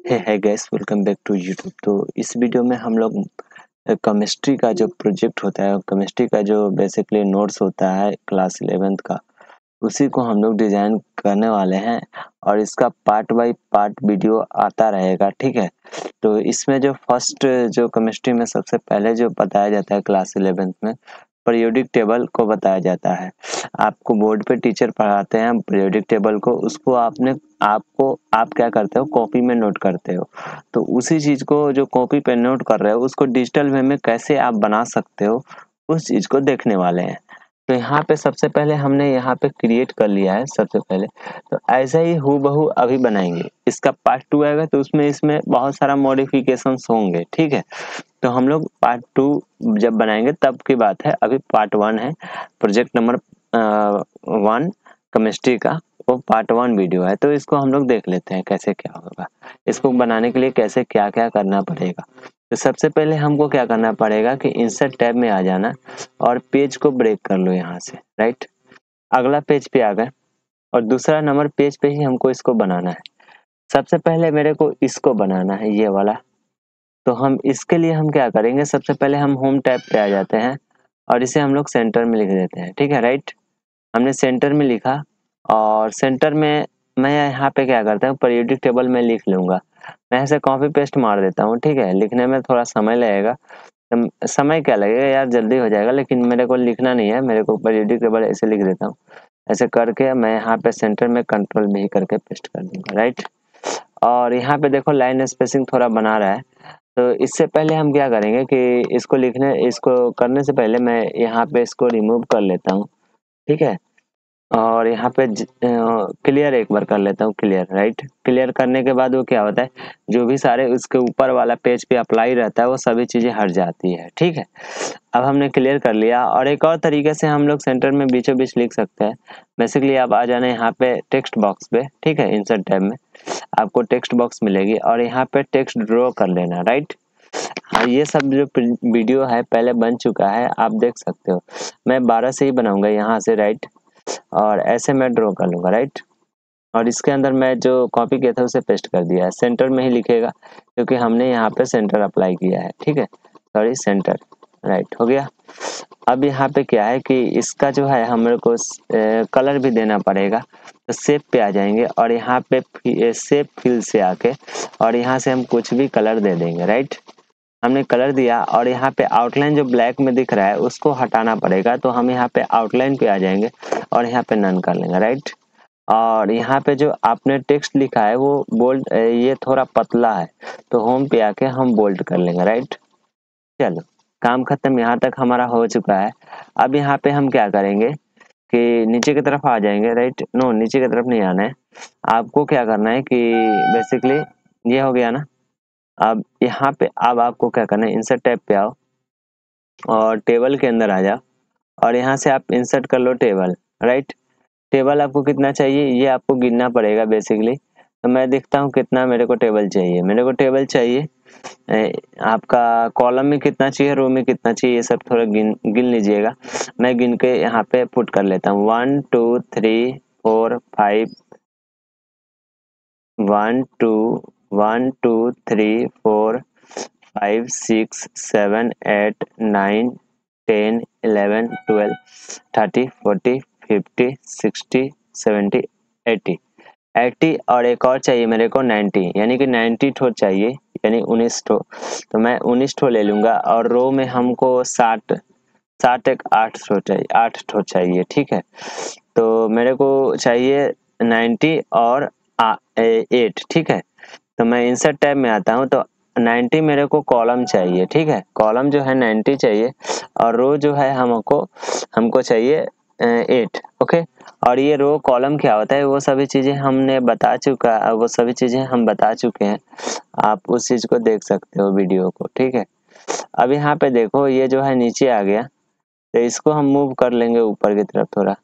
है guys, welcome back to YouTube. तो इस वीडियो में हम लोग केमिस्ट्री का जो प्रोजेक्ट होता है, केमिस्ट्री का जो बेसिकली नोट्स होता है क्लास 11th का, उसी को हम लोग डिजाइन करने वाले हैं और इसका पार्ट बाय पार्ट वीडियो आता रहेगा। ठीक है, तो इसमें जो फर्स्ट जो केमिस्ट्री में सबसे पहले जो बताया जाता है क्लास 11th में, पीरियोडिक टेबल को बताया जाता है। आपको बोर्ड पे टीचर पढ़ाते हैं पीरियोडिक टेबल को, उसको आप क्या करते हो, कॉपी में नोट करते हो। तो उसी चीज को जो कॉपी पे नोट कर रहे हो, उसको डिजिटल वे में कैसे आप बना सकते हो, उस चीज को देखने वाले हैं। तो यहाँ पे सबसे पहले हमने यहाँ पे क्रिएट कर लिया है सबसे पहले। तो ऐसा ही हूबहू अभी बनाएंगे। इसका पार्ट 2 आएगा तो उसमें इसमें बहुत सारा मॉडिफिकेशंस होंगे। ठीक है, तो हम लोग पार्ट 2 जब बनाएंगे तब की बात है। अभी पार्ट 1 है, प्रोजेक्ट नंबर 1 केमिस्ट्री का, वो पार्ट 1 वीडियो है। तो इसको हम लोग देख लेते हैं कैसे क्या होगा, इसको बनाने के लिए कैसे क्या क्या करना पड़ेगा। तो सबसे पहले हमको क्या करना पड़ेगा कि इंसर्ट टैब में आ जाना और पेज को ब्रेक कर लो यहाँ से। राइट, अगला पेज पे आ गए और दूसरा नंबर पेज पे ही हमको इसको बनाना है। सबसे पहले मेरे को इसको बनाना है, ये वाला। तो हम इसके लिए हम क्या करेंगे, सबसे पहले हम होम टैब पे आ जाते हैं और इसे हम लोग सेंटर में लिख देते हैं। ठीक है, राइट, हमने सेंटर में लिखा और सेंटर में मैं यहाँ पे क्या करता हूँ, पीरियोडिक टेबल में लिख लूंगा। मैं ऐसे कॉपी पेस्ट मार देता हूँ। ठीक है, लिखने में थोड़ा समय लगेगा। समय क्या लगेगा यार, जल्दी हो जाएगा, लेकिन मेरे को लिखना नहीं है, मेरे को पीरियोडिक टेबल ऐसे लिख देता हूँ। ऐसे करके मैं यहाँ पे सेंटर में कंट्रोल भी करके पेस्ट कर दूंगा। राइट, और यहाँ पे देखो लाइन स्पेसिंग थोड़ा बना रहा है। तो इससे पहले हम क्या करेंगे कि इसको करने से पहले मैं यहाँ पे इसको रिमूव कर लेता हूँ। ठीक है, और यहाँ पे क्लियर एक बार कर लेता हूँ, क्लियर। राइट, क्लियर करने के बाद वो क्या होता है, जो भी सारे उसके ऊपर वाला पेज पे अप्लाई रहता है वो सभी चीजें हट जाती है। ठीक है, अब हमने क्लियर कर लिया। और एक और तरीके से हम लोग सेंटर में बीचों बीच लिख सकते हैं। बेसिकली आप आ जाना यहाँ पे टेक्स्ट बॉक्स पे। ठीक है, इंसर्ट टैब में आपको टेक्स्ट बॉक्स मिलेगी और यहाँ पे टेक्स्ट ड्रॉ कर लेना। राइट, हाँ, ये सब जो वीडियो है पहले बन चुका है, आप देख सकते हो। मैं 12 से ही बनाऊंगा यहाँ से। राइट, और ऐसे मैं ड्रॉ कर लूंगा। राइट, और इसके अंदर मैं जो कॉपी किया था उसे पेस्ट कर दिया है। सेंटर में ही लिखेगा क्योंकि हमने यहाँ पे सेंटर अप्लाई किया है। ठीक है, सॉरी, सेंटर। राइट, हो गया। अब यहाँ पे क्या है कि इसका जो है हमारे को कलर भी देना पड़ेगा। तो शेप पे आ जाएंगे और यहाँ पे शेप फिल से आके और यहाँ से हम कुछ भी कलर दे देंगे। राइट, हमने कलर दिया और यहाँ पे आउटलाइन जो ब्लैक में दिख रहा है उसको हटाना पड़ेगा। तो हम यहाँ पे आउटलाइन पे आ जाएंगे और यहाँ पे नन कर लेंगे। राइट, और यहाँ पे जो आपने टेक्स्ट लिखा है वो बोल्ड, ये थोड़ा पतला है, तो होम पे आके हम बोल्ड कर लेंगे। राइट, चलो, काम खत्म, यहाँ तक हमारा हो चुका है। अब यहाँ पे हम क्या करेंगे कि नीचे की तरफ आ जाएंगे। राइट, नो, नीचे की तरफ नहीं आना है। आपको क्या करना है कि बेसिकली ये हो गया ना। अब यहाँ पे अब आपको क्या करना है, इंसर्ट टैब पे आओ और टेबल के अंदर आ जाओ और यहाँ से आप इंसर्ट कर लो टेबल। राइट, टेबल आपको कितना चाहिए ये आपको गिनना पड़ेगा बेसिकली। तो मैं देखता हूँ कितना मेरे को टेबल चाहिए। मेरे को टेबल चाहिए आपका कॉलम में कितना चाहिए, रो में कितना चाहिए, ये सब थोड़ा गिन लीजिएगा। मैं गिन के यहाँ पे पुट कर लेता हूँ। 1 2 3 4 5, 1 2 1 2 3 4 5 6 7 8 9 10 11 12 30 40 50 60 70 80 80 और एक और चाहिए मेरे को 90, यानी कि 90 ठो चाहिए, यानी 19 ठो। तो मैं 19 ठो ले लूंगा और रो में हमको 60 60 एक 8 ठो चाहिए, 8 ठो चाहिए। ठीक है, तो मेरे को चाहिए 90 और 8। ठीक है, तो मैं इंसर्ट टैब में आता हूँ। तो 90 मेरे को कॉलम चाहिए। ठीक है, कॉलम जो है 90 चाहिए और रो जो है हमको हमको चाहिए 8। ओके, और ये रो कॉलम क्या होता है वो सभी चीजें हमने बता चुका, वो सभी चीजें हम बता चुके हैं। आप उस चीज को देख सकते हो वीडियो को। ठीक है, अब यहाँ पे देखो ये जो है नीचे आ गया, तो इसको हम मूव कर लेंगे ऊपर की तरफ थोड़ा।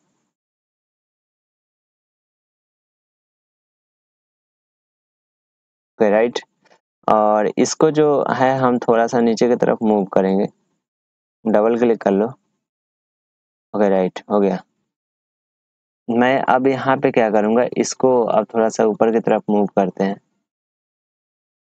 राइट, और इसको जो है हम थोड़ा सा नीचे की तरफ मूव करेंगे। डबल क्लिक कर लो। ओके, राइट, हो गया। मैं अब यहाँ पे क्या करूँगा, इसको अब थोड़ा सा ऊपर की तरफ मूव करते हैं।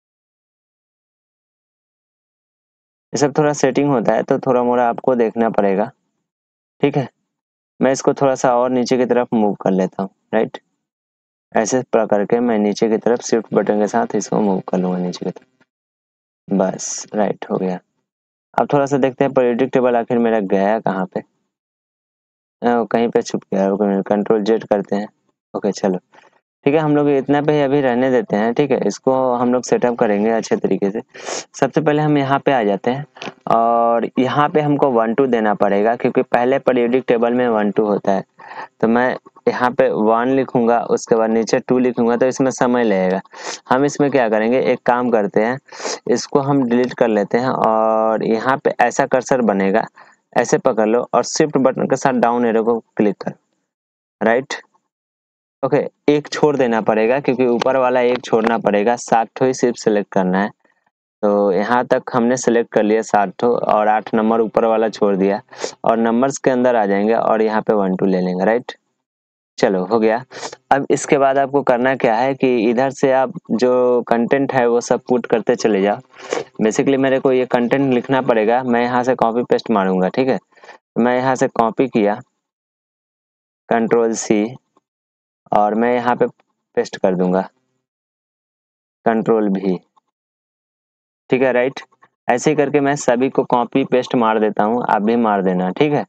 ये सब थोड़ा सेटिंग होता है तो थोड़ा मोड़ा आपको देखना पड़ेगा, ठीक है। मैं इसको थोड़ा सा और नीचे की तरफ मूव कर लेता हूँ, राइट। ऐसे प्रकार के मैं नीचे की तरफ शिफ्ट बटन के साथ इसको मूव कर लूँगा नीचे की तरफ, बस राइट हो गया। अब थोड़ा सा देखते हैं पीरियोडिक टेबल आखिर मेरा गया कहाँ पे। कहीं पे छुप गया, कंट्रोल जेड करते हैं। ओके चलो ठीक है, हम लोग इतना पे ही अभी रहने देते हैं, ठीक है। इसको हम लोग सेटअप करेंगे अच्छे तरीके से। सबसे पहले हम यहाँ पे आ जाते हैं और यहाँ पे हमको 1 2 देना पड़ेगा, क्योंकि पहले पीरियोडिक टेबल में 1 2 होता है। तो मैं यहाँ पे 1 लिखूंगा, उसके बाद नीचे 2 लिखूंगा, तो इसमें समय लगेगा। हम इसमें क्या करेंगे, एक काम करते हैं, इसको हम डिलीट कर लेते हैं और यहाँ पे ऐसा कर्सर बनेगा, ऐसे पकड़ लो और शिफ्ट बटन के साथ डाउन एरो को क्लिक कर, राइट। ओके, एक छोड़ देना पड़ेगा, क्योंकि ऊपर वाला एक छोड़ना पड़ेगा, 7 ठो ही सिर्फ सेलेक्ट करना है। तो यहाँ तक हमने सेलेक्ट कर लिया 7 ठो, और 8 नंबर ऊपर वाला छोड़ दिया, और नंबर्स के अंदर आ जाएंगे और यहाँ पे 1 2 ले लेंगे, राइट। चलो हो गया। अब इसके बाद आपको करना क्या है कि इधर से आप जो कंटेंट है वो सब पुट करते चले जाओ। बेसिकली मेरे को ये कंटेंट लिखना पड़ेगा, मैं यहाँ से कॉपी पेस्ट मारूंगा, ठीक है। मैं यहाँ से कॉपी किया, कंट्रोल C, और मैं यहाँ पे पेस्ट कर दूंगा, कंट्रोल V, ठीक है, राइट। ऐसे ही करके मैं सभी को कॉपी पेस्ट मार देता हूँ, आप भी मार देना, ठीक है।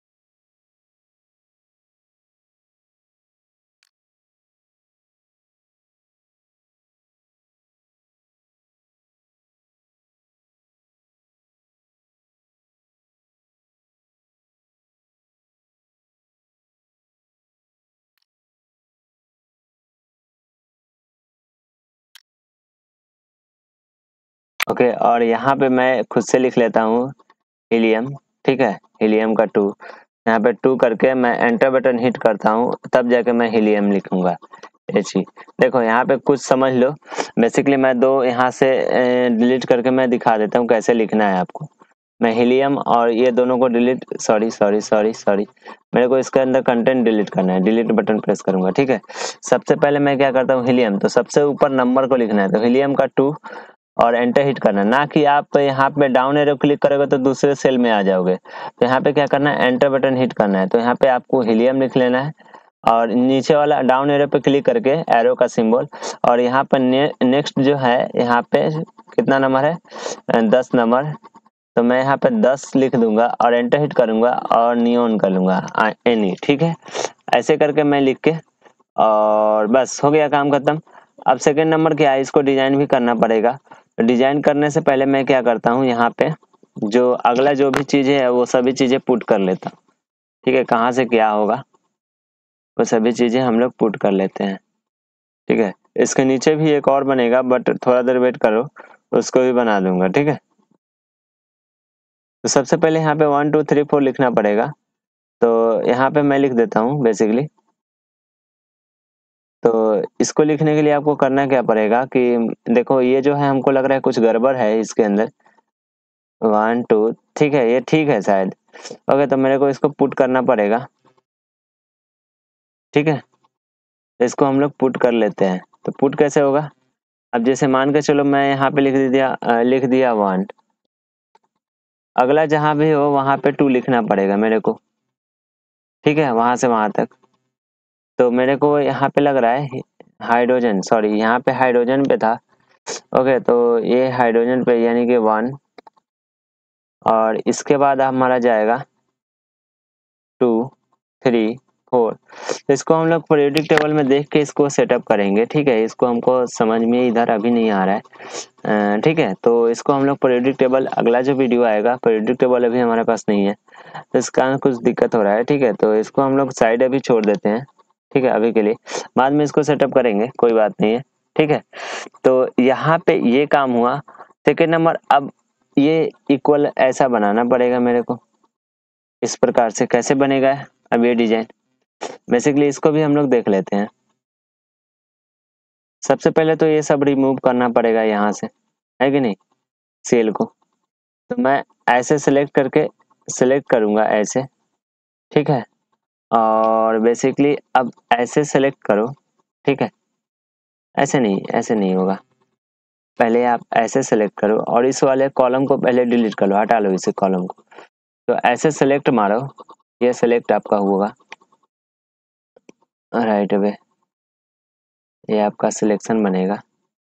ओके, और यहाँ पे मैं खुद से लिख लेता हूँ हीलियम, ठीक है, हीलियम का 2। यहाँ पे 2 करके मैं एंटर बटन हिट करता हूँ, तब जाके मैं हीलियम लिखूंगा, He। देखो यहाँ पे कुछ समझ लो। बेसिकली मैं 2 यहाँ से डिलीट करके मैं दिखा देता हूँ कैसे लिखना है आपको। मैं हीलियम और ये दोनों को डिलीट, सॉरी, मेरे को इसके अंदर कंटेंट डिलीट करना है, डिलीट बटन प्रेस करूंगा, ठीक है। सबसे पहले मैं क्या करता हूँ, हीलियम, तो सबसे ऊपर नंबर को लिखना है, तो हीलियम का 2 और एंटर हिट करना, ना कि आप यहाँ पे डाउन एरो क्लिक करोगे तो दूसरे सेल में आ जाओगे। तो यहाँ पे क्या करना है, एंटर बटन हिट करना है, तो यहाँ पे आपको हीलियम लिख लेना है, और नीचे वाला डाउन एरो पे क्लिक करके एरो का सिंबल, और यहाँ पर नेक्स्ट जो है, यहाँ पे कितना नंबर है, 10 नंबर, तो मैं यहाँ पे 10 लिख दूंगा और एंटर हिट करूंगा और नियॉन कर लूंगा एनी, ठीक है। ऐसे करके मैं लिख के, और बस हो गया काम खत्म। अब सेकंड नंबर क्या है, इसको डिजाइन भी करना पड़ेगा। तो डिजाइन करने से पहले मैं क्या करता हूँ, यहाँ पे जो अगला जो भी चीजें है वो सभी चीजें पुट कर लेता हूँ, ठीक है। कहाँ से क्या होगा वो सभी चीजें हम लोग पुट कर लेते हैं, ठीक है। इसके नीचे भी एक और बनेगा, बट थोड़ा देर वेट करो, उसको भी बना दूंगा, ठीक है। तो सबसे पहले यहाँ पे 1 2 3 4 लिखना पड़ेगा, तो यहाँ पे मैं लिख देता हूँ बेसिकली। तो इसको लिखने के लिए आपको करना क्या पड़ेगा कि देखो ये जो है हमको लग रहा है कुछ गड़बड़ है इसके अंदर, 1 2, ठीक है, ये ठीक है शायद। ओके, तो मेरे को इसको पुट करना पड़ेगा, ठीक है। तो इसको हम लोग पुट कर लेते हैं। तो पुट कैसे होगा, अब जैसे मान के चलो मैं यहाँ पे लिख दिया 1, अगला जहाँ भी हो वहाँ पे 2 लिखना पड़ेगा मेरे को, ठीक है, वहां से वहां तक। तो मेरे को यहाँ पे लग रहा है हाइड्रोजन, सॉरी यहाँ पे हाइड्रोजन पे था। ओके, तो ये हाइड्रोजन पे यानी कि 1, और इसके बाद हमारा जाएगा 2 3 4। तो इसको हम लोग पीरियोडिक टेबल में देख के इसको सेटअप करेंगे, ठीक है। इसको हमको समझ में इधर अभी नहीं आ रहा है, ठीक है। तो इसको हम लोग पीरियोडिक टेबल, अगला जो वीडियो आएगा, पीरियोडिक टेबल अभी हमारे पास नहीं है, तो इसका कुछ दिक्कत हो रहा है, ठीक है। तो इसको हम लोग साइड अभी छोड़ देते हैं, ठीक है, अभी के लिए। बाद में इसको सेटअप करेंगे, कोई बात नहीं है, ठीक है। तो यहाँ पे ये काम हुआ। सेकेंड नंबर, अब ये इक्वल ऐसा बनाना पड़ेगा मेरे को, इस प्रकार से कैसे बनेगा अब ये डिजाइन, बेसिकली इसको भी हम लोग देख लेते हैं। सबसे पहले तो ये सब रिमूव करना पड़ेगा यहाँ से, है कि नहीं, सेल को। तो मैं ऐसे सिलेक्ट करूंगा ऐसे, ठीक है। और बेसिकली अब ऐसे सेलेक्ट करो, ठीक है। ऐसे नहीं होगा, पहले आप ऐसे सेलेक्ट करो और इस वाले कॉलम को पहले डिलीट कर लो, हटा लो इसे कॉलम को। तो ऐसे सेलेक्ट मारो, ये सेलेक्ट आपका होगा राइट अवे, ये आपका सिलेक्शन बनेगा।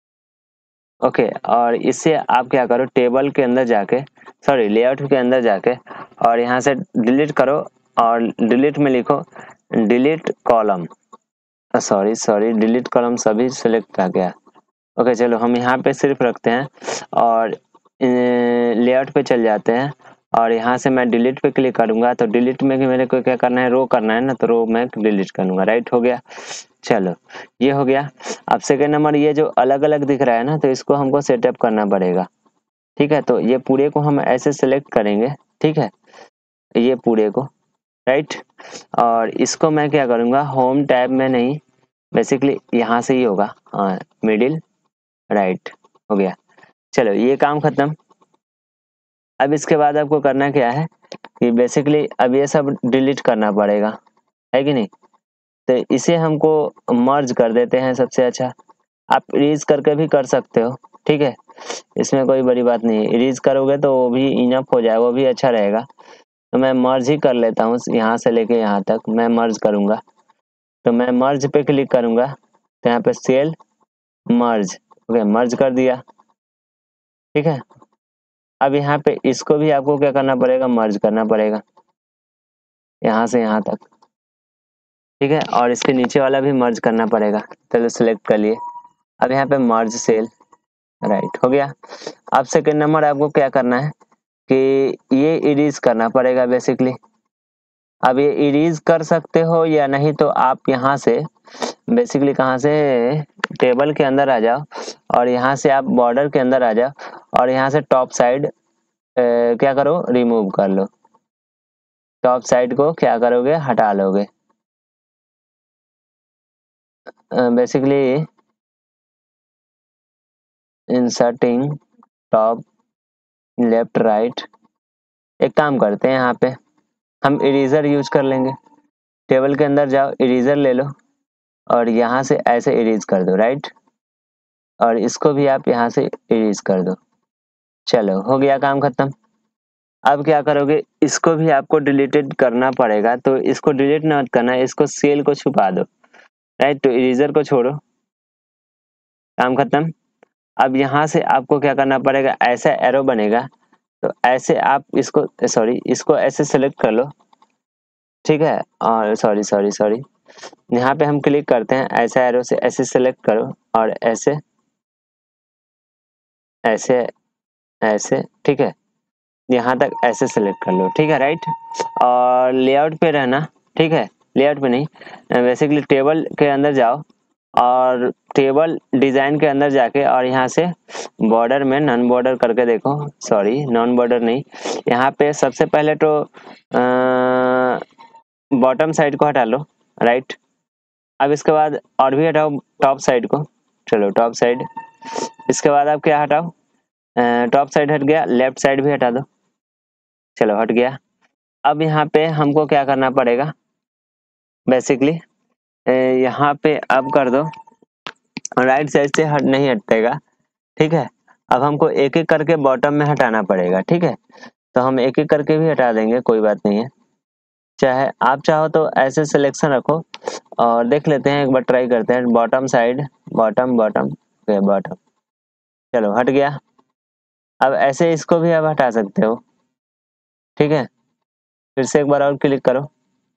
ओके, और इससे आप क्या करो, टेबल के अंदर जाके, सॉरी लेआउट के अंदर जाके, और यहाँ से डिलीट करो और डिलीट में लिखो delete column, sorry delete column सभी सिलेक्ट आ गया। ओके चलो हम यहाँ पे सिर्फ रखते हैं और लेआउट पे चल जाते हैं और यहाँ से मैं डिलीट पे क्लिक करूंगा। तो डिलीट में कि मेरे को क्या करना है, रो करना है ना, तो रो में डिलीट करूंगा। राइट हो गया, चलो ये हो गया। अब सेकेंड नंबर, ये जो अलग अलग दिख रहा है ना, तो इसको हमको सेटअप करना पड़ेगा। ठीक है, तो ये पूरे को हम ऐसे सेलेक्ट करेंगे। ठीक है, ये पूरे को, राइट। और इसको मैं क्या करूंगा, होम टैब में नहीं, बेसिकली यहाँ से ही होगा, हाँ मिडिल, राइट हो गया। चलो ये काम खत्म। अब इसके बाद आपको करना क्या है कि बेसिकली अब ये सब डिलीट करना पड़ेगा, है कि नहीं। तो इसे हमको मर्ज कर देते हैं सबसे अच्छा। आप इरेज करके भी कर सकते हो, ठीक है, इसमें कोई बड़ी बात नहीं है। इरेज करोगे तो वो भी इनफ हो जाएगा, वो भी अच्छा रहेगा। तो मैं मर्ज ही कर लेता हूँ, यहाँ से लेके यहाँ तक मैं मर्ज करूँगा। तो मैं मर्ज पे क्लिक करूँगा, तो यहाँ पे सेल मर्ज, ओके मर्ज कर दिया। ठीक है, अब यहाँ पे इसको भी आपको क्या करना पड़ेगा, मर्ज करना पड़ेगा यहाँ से यहाँ तक। ठीक है, और इसके नीचे वाला भी मर्ज करना पड़ेगा। चलो सिलेक्ट कर लिए, अब यहाँ पे मर्ज सेल, राइट हो गया। अब सेकेंड नंबर आपको क्या करना है कि ये इरेज करना पड़ेगा बेसिकली। अब ये इरेज कर सकते हो या नहीं, तो आप यहाँ से बेसिकली कहाँ से, टेबल के अंदर आ जाओ और यहाँ से आप बॉर्डर के अंदर आ जाओ और यहाँ से टॉप साइड क्या करो, रिमूव कर लो। टॉप साइड को क्या करोगे, हटा लोगे। Basically inserting top left right, एक काम करते हैं, यहाँ पे हम इरेजर यूज कर लेंगे। टेबल के अंदर जाओ, इरेजर ले लो और यहाँ से ऐसे इरेज कर दो, राइट। और इसको भी आप यहाँ से इरेज कर दो। चलो हो गया, काम खत्म। अब क्या करोगे, इसको भी आपको डिलीटेड करना पड़ेगा। तो इसको डिलीट मत करना, इसको सेल को छुपा दो, राइट। तो इरेजर को छोड़ो, काम खत्म। अब यहाँ से आपको क्या करना पड़ेगा, ऐसा एरो बनेगा, तो ऐसे आप इसको, सॉरी इसको ऐसे सेलेक्ट कर लो। ठीक है, और सॉरी यहाँ पे हम क्लिक करते हैं, ऐसा एरो से ऐसे सेलेक्ट करो और ऐसे ऐसे ऐसे, ठीक है, यहाँ तक ऐसे सेलेक्ट कर लो। ठीक है, राइट। और लेआउट पे रहना, ठीक है, लेआउट पे नहीं, बेसिकली टेबल के अंदर जाओ और टेबल डिजाइन के अंदर जाके और यहाँ से बॉर्डर में नॉन बॉर्डर करके देखो, सॉरी नॉन बॉर्डर नहीं, यहाँ पे सबसे पहले तो बॉटम साइड को हटा लो, राइट। अब इसके बाद और भी हटाओ टॉप साइड को, चलो टॉप साइड। इसके बाद आप क्या हटाओ, टॉप साइड हट गया, लेफ्ट साइड भी हटा दो, चलो हट गया। अब यहाँ पे हमको क्या करना पड़ेगा, बेसिकली यहाँ पे अब कर दो, राइट साइड से हट नहीं हटेगा। ठीक है, अब हमको एक एक करके बॉटम में हटाना पड़ेगा। ठीक है, तो हम एक एक करके भी हटा देंगे, कोई बात नहीं है। चाहे आप चाहो तो ऐसे सिलेक्शन रखो और देख लेते हैं, एक बार ट्राई करते हैं। Bottom side, bottom bottom, bottom, चलो हट गया। अब ऐसे इसको भी आप हटा सकते हो। ठीक है, फिर से एक बार और क्लिक करो,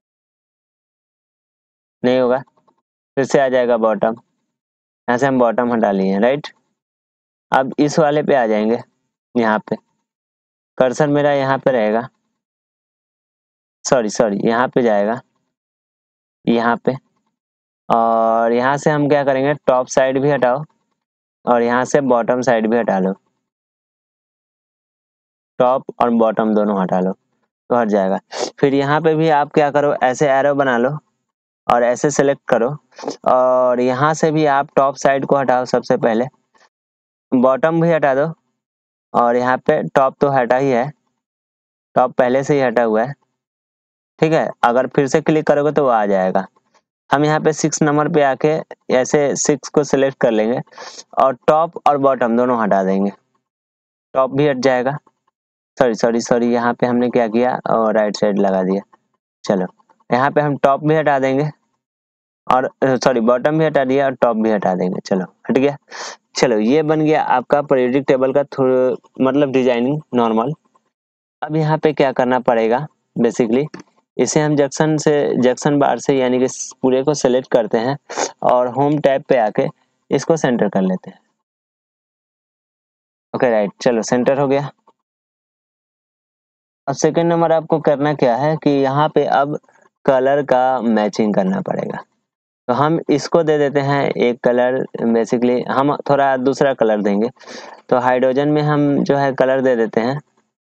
नहीं होगा, फिर से आ जाएगा बॉटम, यहाँ से हम बॉटम हटा लिए हैं, राइट। अब इस वाले पे आ जाएंगे, यहाँ पे कर्सर मेरा यहाँ पे रहेगा, सॉरी यहाँ पे जाएगा, यहाँ पे, और यहाँ से हम क्या करेंगे, टॉप साइड भी हटाओ और यहाँ से बॉटम साइड भी हटा लो, टॉप और बॉटम दोनों हटा लो तो हट जाएगा। फिर यहाँ पे भी आप क्या करो, ऐसे एरो बना लो और ऐसे सेलेक्ट करो और यहाँ से भी आप टॉप साइड को हटाओ सबसे पहले, बॉटम भी हटा दो और यहाँ पे टॉप तो हटा ही है, टॉप पहले से ही हटा हुआ है। ठीक है, अगर फिर से क्लिक करोगे तो वो आ जाएगा। हम यहाँ पे 6 नंबर पे आके ऐसे 6 को सिलेक्ट कर लेंगे और टॉप और बॉटम दोनों हटा देंगे। टॉप भी हट जाएगा, सॉरी यहाँ पे हमने क्या किया और राइट साइड लगा दिया। चलो यहाँ पे हम टॉप भी हटा देंगे और सॉरी बॉटम भी हटा दिया और टॉप भी हटा देंगे। चलो हट गया। चलो ये बन गया आपका पीरियोडिक टेबल का मतलब डिजाइनिंग नॉर्मल। अब यहाँ पे क्या करना पड़ेगा, बेसिकली इसे हम जंक्शन बार से यानी कि पूरे को सेलेक्ट करते हैं और होम टैब पे आके इसको सेंटर कर लेते हैं। ओके राइट, चलो सेंटर हो गया। अब सेकंड नंबर आपको करना क्या है कि यहाँ पे अब कलर का मैचिंग करना पड़ेगा। तो हम इसको दे देते हैं एक कलर, बेसिकली हम थोड़ा दूसरा कलर देंगे। तो हाइड्रोजन में हम जो है कलर दे देते हैं,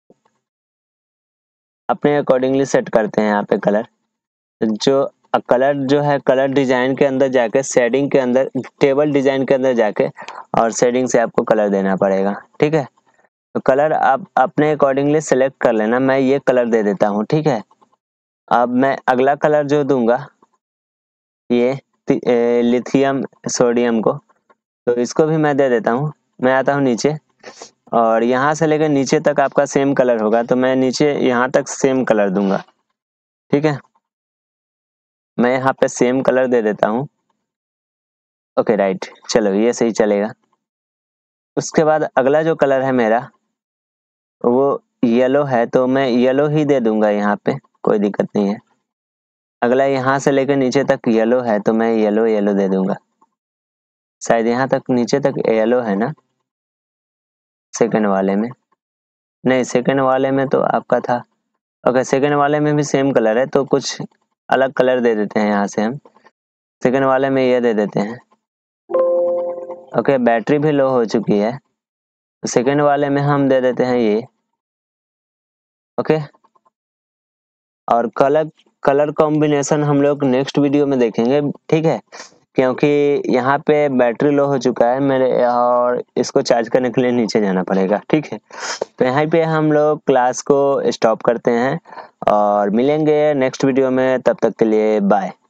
अपने अकॉर्डिंगली सेट करते हैं यहाँ पे कलर। जो कलर जो है कलर डिजाइन के अंदर जाके शेडिंग के अंदर, टेबल डिजाइन के अंदर जाके और शेडिंग से आपको कलर देना पड़ेगा। ठीक है, तो कलर आप अपने अकॉर्डिंगली सेलेक्ट कर लेना। मैं ये कलर दे देता हूँ, ठीक है। अब मैं अगला कलर जो दूंगा ये लिथियम सोडियम को, तो इसको भी मैं दे देता हूँ। मैं आता हूँ नीचे और यहाँ से लेकर नीचे तक आपका सेम कलर होगा, तो मैं नीचे यहाँ तक सेम कलर दूंगा। ठीक है, मैं यहाँ पे सेम कलर दे देता हूँ। ओके राइट, चलो ये सही चलेगा। उसके बाद अगला जो कलर है मेरा वो येलो है, तो मैं येलो ही दे दूंगा यहाँ पे, कोई दिक्कत नहीं है। अगला यहाँ से लेकर नीचे तक येलो है, तो मैं येलो येलो दे दूंगा। शायद यहाँ तक नीचे तक येलो है ना, सेकंड वाले में नहीं, सेकंड वाले में तो आपका था। ओके, सेकंड वाले में भी सेम कलर है, तो कुछ अलग कलर दे देते हैं यहाँ से हम। सेकंड वाले में ये दे देते हैं। ओके, बैटरी भी लो हो चुकी है, तो सेकंड वाले में हम दे देते हैं ये। ओके, और कलर कलर कॉम्बिनेशन हम लोग नेक्स्ट वीडियो में देखेंगे, ठीक है। क्योंकि यहाँ पे बैटरी लो हो चुका है मेरे और इसको चार्ज करने के लिए नीचे जाना पड़ेगा, ठीक है। तो यहाँ पे हम लोग क्लास को स्टॉप करते हैं और मिलेंगे नेक्स्ट वीडियो में। तब तक के लिए बाय।